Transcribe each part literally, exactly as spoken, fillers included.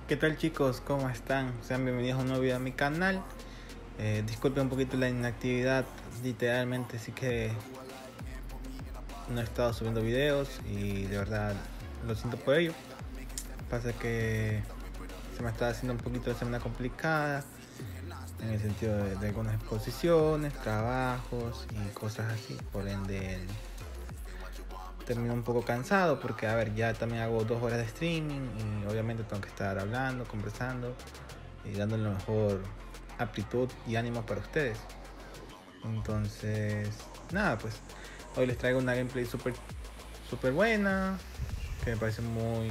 ¿Qué tal, chicos? ¿Cómo están? Sean bienvenidos a un nuevo video a mi canal. Eh, disculpen un poquito la inactividad, literalmente sí que no he estado subiendo videos y de verdad lo siento por ello. Pasa que se me está haciendo un poquito la semana complicada en el sentido de, de algunas exposiciones, trabajos y cosas así. Por ende termino un poco cansado porque, a ver, ya también hago dos horas de streaming y obviamente tengo que estar hablando, conversando y dando la mejor aptitud y ánimo para ustedes. Entonces, nada, pues hoy les traigo una gameplay súper súper buena, que me parece muy,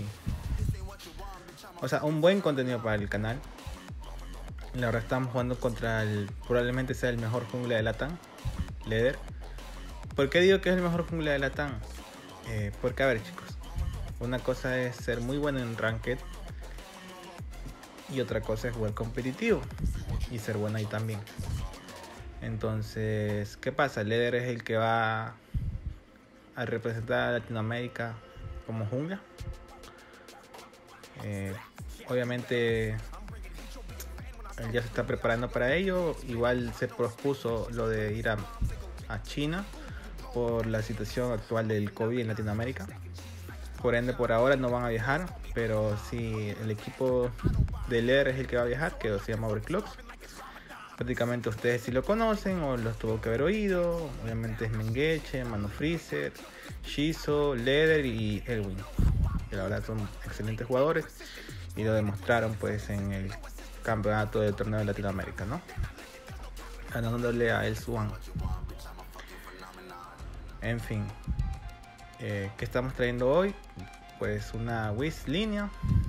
o sea, un buen contenido para el canal. La verdad, estamos jugando contra el, probablemente sea el mejor jungla de Latam, Leder. ¿Por qué digo que es el mejor jungla de Latam? Eh, porque, a ver, chicos, una cosa es ser muy bueno en Ranked y otra cosa es jugar competitivo y ser bueno ahí también. Entonces, ¿qué pasa? Leder es el que va a representar a Latinoamérica como jungla. Eh, obviamente él ya se está preparando para ello. Igual se propuso lo de ir a, a China por la situación actual del COVID en Latinoamérica. Por ende, por ahora no van a viajar, pero sí el equipo de Leder es el que va a viajar, que se llama Overclocks. Prácticamente ustedes sí lo conocen o los tuvo que haber oído. Obviamente es Mengeche, Mano Freezer, Shizo, Leder y Elwin, que la verdad son excelentes jugadores y lo demostraron pues en el campeonato del torneo de Latinoamérica, ¿no? Ganándole a El Swan. En fin, eh, ¿qué estamos trayendo hoy? Pues una Wiz línea.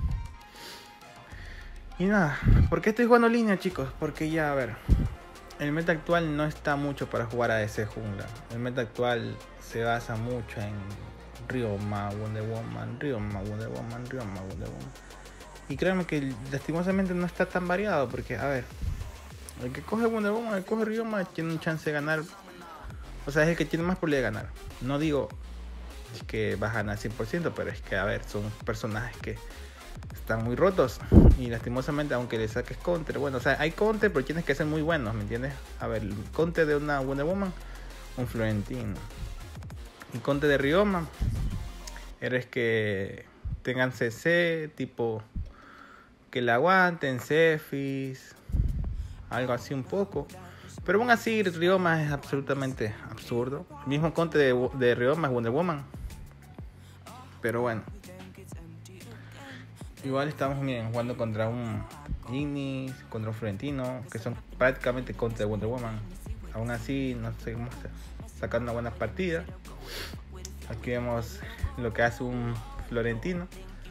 Y nada, ¿por qué estoy jugando línea, chicos? Porque ya, a ver, el meta actual no está mucho para jugar a ese jungla. El meta actual se basa mucho en Ryoma, Wonder Woman, Ryoma, Wonder Woman, Ryoma, Wonder Woman. Y créanme que lastimosamente no está tan variado porque, a ver, el que coge Wonder Woman, el que coge Ryoma tiene un chance de ganar. O sea, es el que tiene más probabilidad de ganar. No digo que va a ganar cien por ciento, pero es que, a ver, son personajes que están muy rotos y lastimosamente, aunque le saques counter, bueno, o sea, hay counter, pero tienes que ser muy buenos, ¿me entiendes? A ver, el counter de una Wonder Woman, un Florentino. Y counter de Ryoma eres que tengan C C, tipo que la aguanten, Cephis, algo así un poco. Pero aún así, Ryoma es absolutamente absurdo. El mismo conte de, de Ryoma es Wonder Woman. Pero bueno. Igual estamos, miren, jugando contra un Ignis, contra un Florentino, que son prácticamente contra de Wonder Woman. Aún así, no seguimos sacando una buena partida. Aquí vemos lo que hace un Florentino.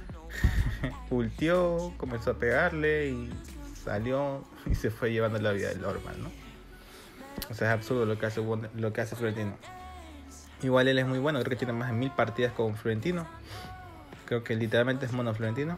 Ultió, comenzó a pegarle y salió y se fue llevando la vida del normal, ¿no? O sea, es absurdo lo que hace, lo que hace Florentino. Igual él es muy bueno, creo que tiene más de mil partidas con Florentino. Creo que literalmente es mono Florentino.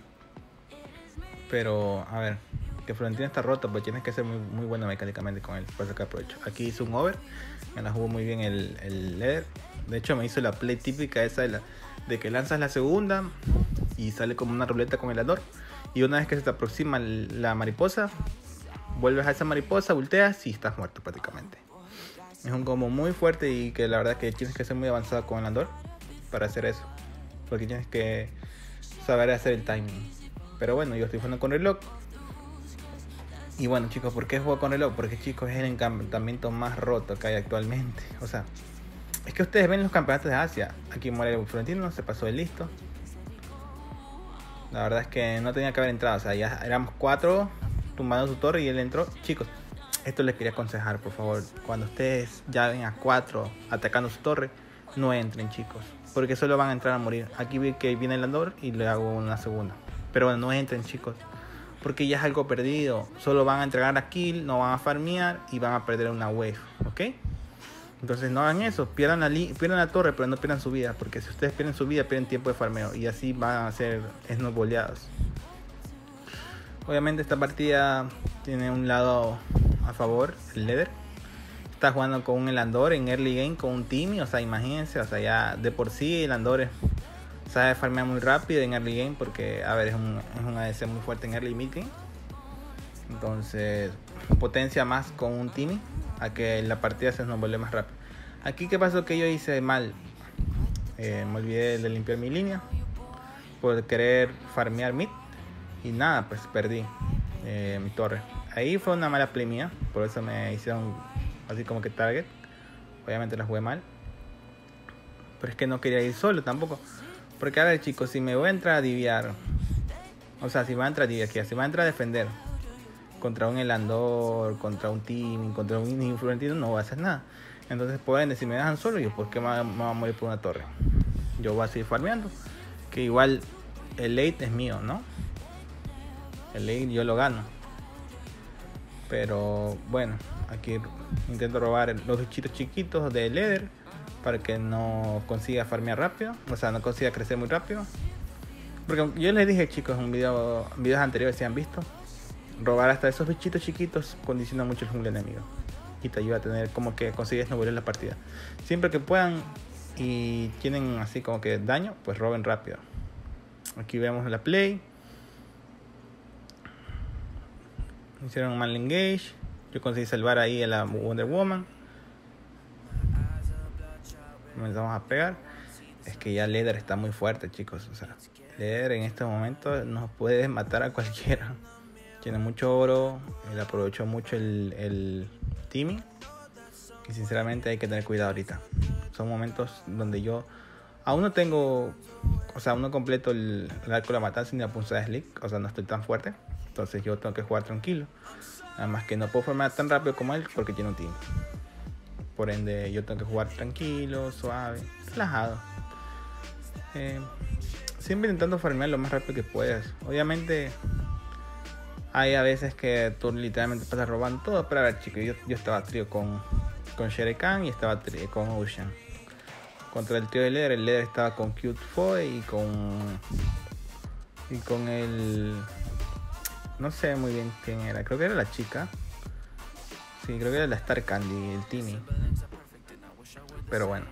Pero, a ver, que Florentino está roto, pues tienes que ser muy, muy bueno mecánicamente con él para sacar provecho. Aquí hizo un over, me la jugó muy bien el, el Leder. De hecho, me hizo la play típica esa de, la, de que lanzas la segunda y sale como una ruleta con el Ador. Y una vez que se te aproxima la mariposa, vuelves a esa mariposa, volteas y estás muerto prácticamente. Es un combo muy fuerte y que la verdad que tienes que ser muy avanzado con el Andor para hacer eso. Porque tienes que saber hacer el timing. Pero bueno, yo estoy jugando con reloj. Y bueno, chicos, ¿por qué juego con reloj? Porque, chicos, es el encantamiento más roto que hay actualmente. O sea, es que ustedes ven los campeonatos de Asia. Aquí muere el Florentino, se pasó de listo. La verdad es que no tenía que haber entrado. O sea, ya éramos cuatro tumbando su torre y él entró. Chicos, esto les quería aconsejar, por favor. Cuando ustedes ya ven a cuatro atacando su torre, no entren, chicos, porque solo van a entrar a morir. Aquí vi que viene el Andor y le hago una segunda. Pero bueno, no entren, chicos, porque ya es algo perdido. Solo van a entregar a kill, no van a farmear y van a perder una wave, ¿ok? Entonces no hagan eso, pierdan la, pierdan la torre, pero no pierdan su vida, porque si ustedes pierden su vida, pierden tiempo de farmeo y así van a ser snowballeados. Obviamente esta partida tiene un lado a favor, el Leder. Está jugando con un Elandor en early game con un Timmy, o sea, imagínense, o sea, ya de por sí el Elandor es, sabe farmear muy rápido en early game porque, a ver, es un, es un A D C muy fuerte en early y mid game. Entonces potencia más con un Timmy a que la partida se nos vuelve más rápido. Aquí, ¿qué pasó? Que yo hice mal. Eh, me olvidé de limpiar mi línea por querer farmear mid. Y nada, pues perdí eh, mi torre. Ahí fue una mala play mía. Por eso me hicieron así como que target. Obviamente la jugué mal. Pero es que no quería ir solo tampoco. Porque a ver, chicos, si me voy a entrar a diviar, o sea, si me voy a entrar a diviar, si me voy a entrar a defender contra un Elandor, contra un Team, contra un Influentino, no voy a hacer nada. Entonces, por ende, si me dejan solo, yo, ¿por qué me voy a morir por una torre? Yo voy a seguir farmeando. Que igual el late es mío, ¿no? El late yo lo gano. Pero bueno, aquí intento robar los bichitos chiquitos de Leather para que no consiga farmear rápido, o sea, no consiga crecer muy rápido. Porque yo les dije, chicos, en un video, en videos anteriores, si han visto, robar hasta esos bichitos chiquitos condiciona mucho el jungla enemigo y te ayuda a tener como que consigues no volver la partida. Siempre que puedan y tienen así como que daño, pues roben rápido. Aquí vemos la play. Hicieron un mal engage. Yo conseguí salvar ahí a la Wonder Woman. Comenzamos a pegar. Es que ya Leather está muy fuerte, chicos. O sea, Leather en este momento nos puede matar a cualquiera. Tiene mucho oro. Él aprovechó mucho el, el teaming. Y sinceramente hay que tener cuidado ahorita. Son momentos donde yo aún no tengo, o sea, aún no completo el, el arco de la matanza ni la punzada de Slick. O sea, no estoy tan fuerte. Entonces yo tengo que jugar tranquilo. Además que no puedo formar tan rápido como él porque tiene un team. Por ende yo tengo que jugar tranquilo, suave, relajado. Eh, siempre intentando farmear lo más rápido que puedas. Obviamente hay a veces que tú literalmente pasas robando todo. Pero a ver, chicos, yo, yo estaba trío con, con Shere Khan y estaba trío con Ocean. Contra el trío de Leather, el Leather estaba con Cute Foy y con... Y con el... No sé muy bien quién era, creo que era la chica. Sí, creo que era la Star Candy, el Timmy. Pero bueno.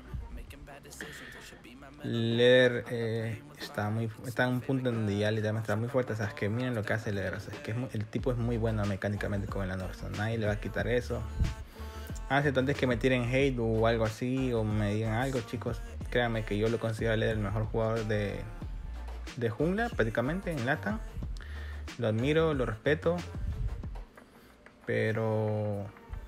Leather eh, está, muy, está en un punto donde ya literalmente está muy fuerte. O sea, es que miren lo que hace Leather. O sea, es que es muy, el tipo es muy bueno mecánicamente con el Elandor. O sea, nadie le va a quitar eso. Ah, si antes que me tiren hate o algo así, o me digan algo, chicos, créanme que yo lo considero a Leather el mejor jugador de, de jungla, prácticamente, en LATAM. Lo admiro, lo respeto, pero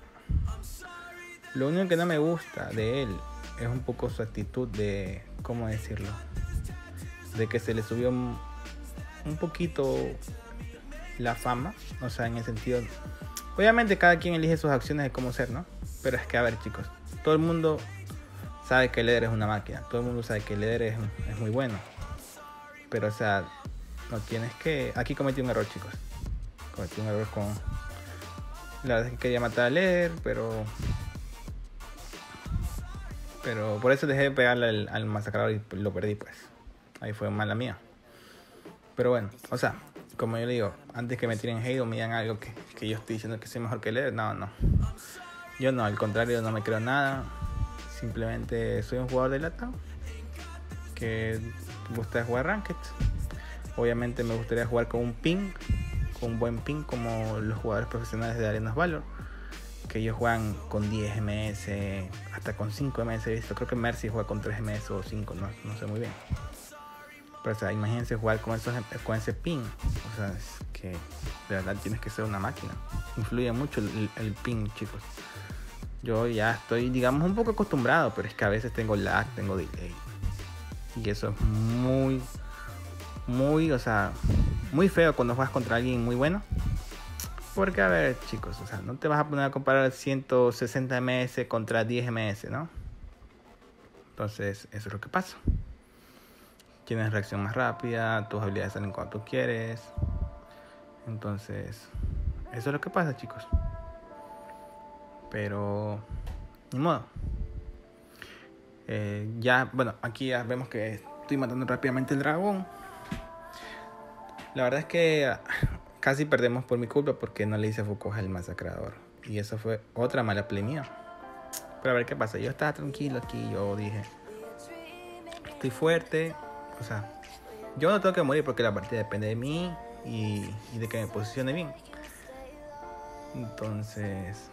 lo único que no me gusta de él es un poco su actitud de, ¿cómo decirlo? De que se le subió un, un poquito la fama, o sea, en el sentido, obviamente cada quien elige sus acciones de cómo ser, ¿no? Pero es que, a ver, chicos, todo el mundo sabe que Leather es una máquina, todo el mundo sabe que Leather es, es muy bueno, pero o sea, no tienes que... Aquí cometí un error, chicos. Cometí un error con... La verdad es que quería matar a Leather, pero... Pero por eso dejé de pegarle al, al masacrador y lo perdí, pues. Ahí fue mala mía. Pero bueno, o sea, como yo le digo, antes que me tiren hate o me digan algo que, que yo estoy diciendo que soy mejor que Leather, no, no. Yo no, al contrario, no me creo nada. Simplemente soy un jugador de LATAM que gusta jugar Ranked. Obviamente me gustaría jugar con un ping, con un buen ping como los jugadores profesionales de Arenas Valor, que ellos juegan con diez eme ese, hasta con cinco eme ese he visto. Creo que Mercy juega con tres eme ese o cinco, no, no sé muy bien. Pero o sea, imagínense jugar con, esos, con ese ping. O sea, es que de verdad tienes que ser una máquina. Influye mucho el, el ping, chicos. Yo ya estoy, digamos, un poco acostumbrado, pero es que a veces tengo lag, tengo delay. Y eso es muy... Muy, o sea, muy feo cuando juegas contra alguien muy bueno. Porque, a ver, chicos, o sea, no te vas a poner a comparar ciento sesenta eme ese contra diez eme ese, ¿no? Entonces, eso es lo que pasa. Tienes reacción más rápida, tus habilidades salen cuando tú quieres. Entonces, eso es lo que pasa, chicos. Pero, ni modo. Eh, ya, bueno, aquí ya vemos que estoy matando rápidamente el dragón. La verdad es que casi perdemos por mi culpa porque no le hice focus al masacrador. Y eso fue otra mala play mía. Pero a ver qué pasa. Yo estaba tranquilo aquí. Yo dije, estoy fuerte. O sea, yo no tengo que morir porque la partida depende de mí y, y de que me posicione bien. Entonces,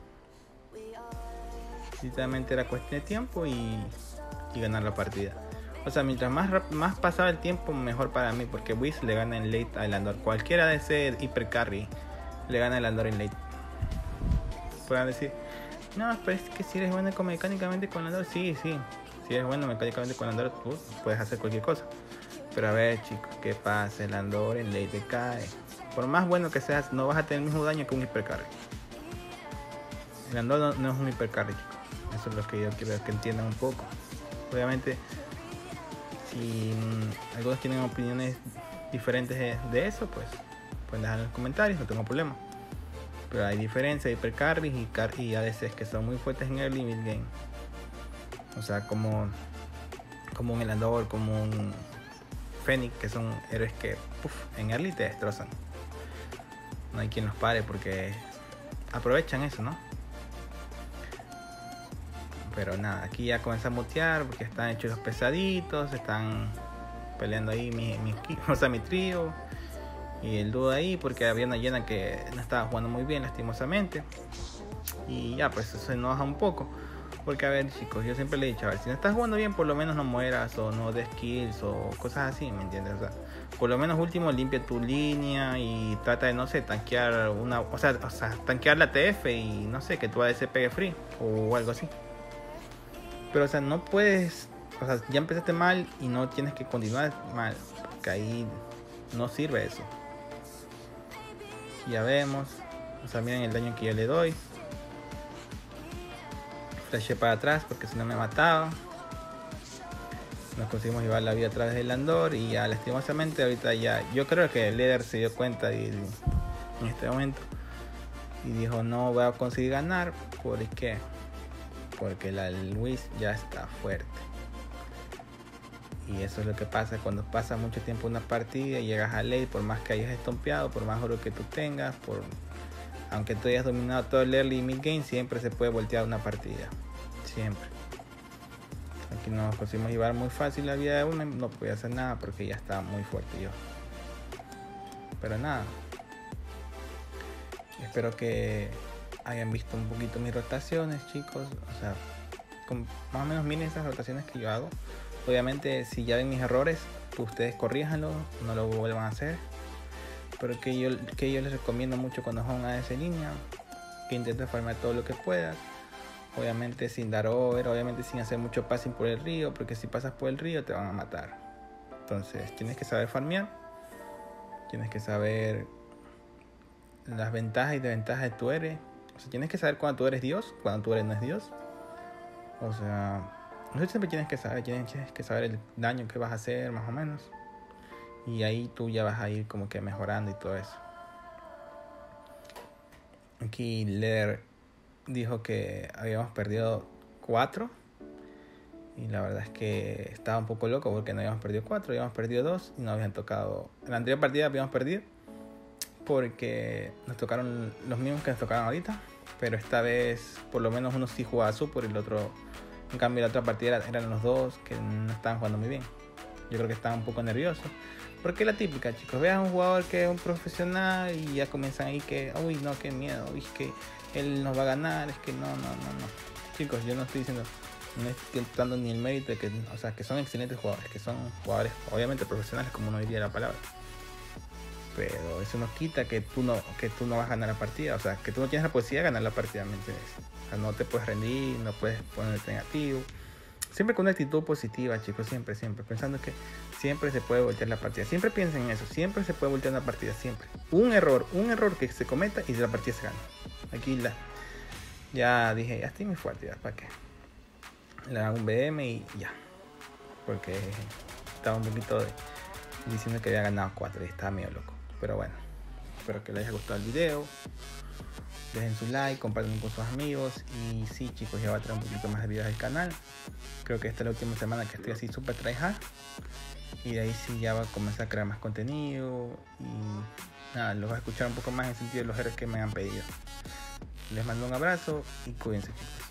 literalmente era cuestión de tiempo y, y ganar la partida. O sea, mientras más, más pasaba el tiempo, mejor para mí, porque Whis le gana en late a Elandor. Cualquiera de ese hiper carry le gana a Elandor en late. Pueden decir, no, pero es que si eres bueno mecánicamente con Elandor, sí, sí. Si eres bueno mecánicamente con Elandor, tú puedes hacer cualquier cosa. Pero a ver, chicos, ¿qué pasa? Elandor en late cae. Por más bueno que seas, no vas a tener el mismo daño que un hiper carry. Elandor no, no es un hiper carry, chicos. Eso es lo que yo quiero que entiendan un poco. Obviamente, si mmm, algunos tienen opiniones diferentes de, de eso, pues pueden dejar en los comentarios, no tengo problema. Pero hay diferencias, hiper carries y, car y A D Cs que son muy fuertes en early y mid game. O sea, como, como un Elandor, como un Fenix, que son héroes que puff, en early te destrozan. No hay quien los pare porque aprovechan eso, ¿no? Pero nada, aquí ya comienza a mutear porque están hechos los pesaditos, están peleando ahí mi, mi, o sea, mi trío y el dúo ahí porque había una llena que no estaba jugando muy bien lastimosamente. Y ya, pues eso se enoja un poco. Porque a ver, chicos, yo siempre le he dicho, a ver, si no estás jugando bien, por lo menos no mueras o no des kills o cosas así, ¿me entiendes? O sea, por lo menos último limpia tu línea y trata de, no sé, tanquear una, o sea, o sea tanquear la T F y no sé, que tu A D C pegue free o algo así. Pero, o sea, no puedes, o sea, ya empezaste mal y no tienes que continuar mal, porque ahí no sirve eso. Ya vemos, o sea, miren el daño que yo le doy. Flashé para atrás porque si no me mataba. Nos conseguimos llevar la vida a través del Elandor y ya lastimosamente ahorita ya, yo creo que el líder se dio cuenta y, en este momento y dijo no voy a conseguir ganar. ¿Por qué? Porque la Luis ya está fuerte. Y eso es lo que pasa cuando pasa mucho tiempo una partida y llegas a late, por más que hayas estompeado, por más oro que tú tengas, por aunque tú hayas dominado todo el early y mid game, siempre se puede voltear una partida. Siempre. Aquí nos conseguimos llevar muy fácil la vida de uno, no podía hacer nada porque ya estaba muy fuerte yo. Pero nada. Espero que hayan visto un poquito mis rotaciones, chicos. O sea, con, más o menos miren esas rotaciones que yo hago. Obviamente, si ya ven mis errores, pues ustedes corríjanlo, no lo vuelvan a hacer. Pero que yo, que yo les recomiendo mucho cuando juegan a esa línea, que intenten farmear todo lo que puedas. Obviamente sin dar over, obviamente sin hacer mucho passing por el río, porque si pasas por el río te van a matar. Entonces tienes que saber farmear, tienes que saber las ventajas y desventajas de tu héroe. O sea, tienes que saber cuando tú eres Dios, cuando tú eres no es Dios. O sea, eso siempre tienes que saber, tienes que saber el daño que vas a hacer más o menos. Y ahí tú ya vas a ir como que mejorando y todo eso. Aquí Leder dijo que habíamos perdido cuatro. Y la verdad es que estaba un poco loco porque no habíamos perdido cuatro, habíamos perdido dos y no habían tocado. En la anterior partida habíamos perdido porque nos tocaron los mismos que nos tocaron ahorita. Pero esta vez por lo menos uno sí jugaba super y el otro, en cambio la otra partida eran los dos que no estaban jugando muy bien. Yo creo que estaban un poco nerviosos. Porque la típica, chicos, vean a un jugador que es un profesional y ya comienzan ahí que, uy, no, qué miedo, uy, es que él nos va a ganar, es que no, no, no, no. Chicos, yo no estoy diciendo, no estoy dando ni el mérito de que, o sea, que son excelentes jugadores, que son jugadores, obviamente profesionales, como uno diría la palabra. Pero eso no quita que tú no, que tú no vas a ganar la partida, o sea, que tú no tienes la posibilidad de ganar la partida, ¿me entiendes? O sea, no te puedes rendir, no puedes ponerte negativo. Siempre con una actitud positiva, chicos, siempre, siempre, pensando que siempre se puede voltear la partida. Siempre piensen en eso, siempre se puede voltear una partida, siempre. Un error, un error que se cometa y la partida se gana. Aquí la, ya dije, ya estoy muy fuerte, ya, ¿para qué? Le hago un B M y ya. Porque estaba un poquito de, diciendo que había ganado cuatro y estaba medio loco. Pero bueno, espero que les haya gustado el video. Dejen su like, compartan con sus amigos. Y sí, chicos, ya va a traer un poquito más de videos del canal. Creo que esta es la última semana que estoy así super tryhard. Y de ahí sí ya va a comenzar a crear más contenido. Y nada, los voy a escuchar un poco más en el sentido de los héroes que me han pedido. Les mando un abrazo y cuídense, chicos.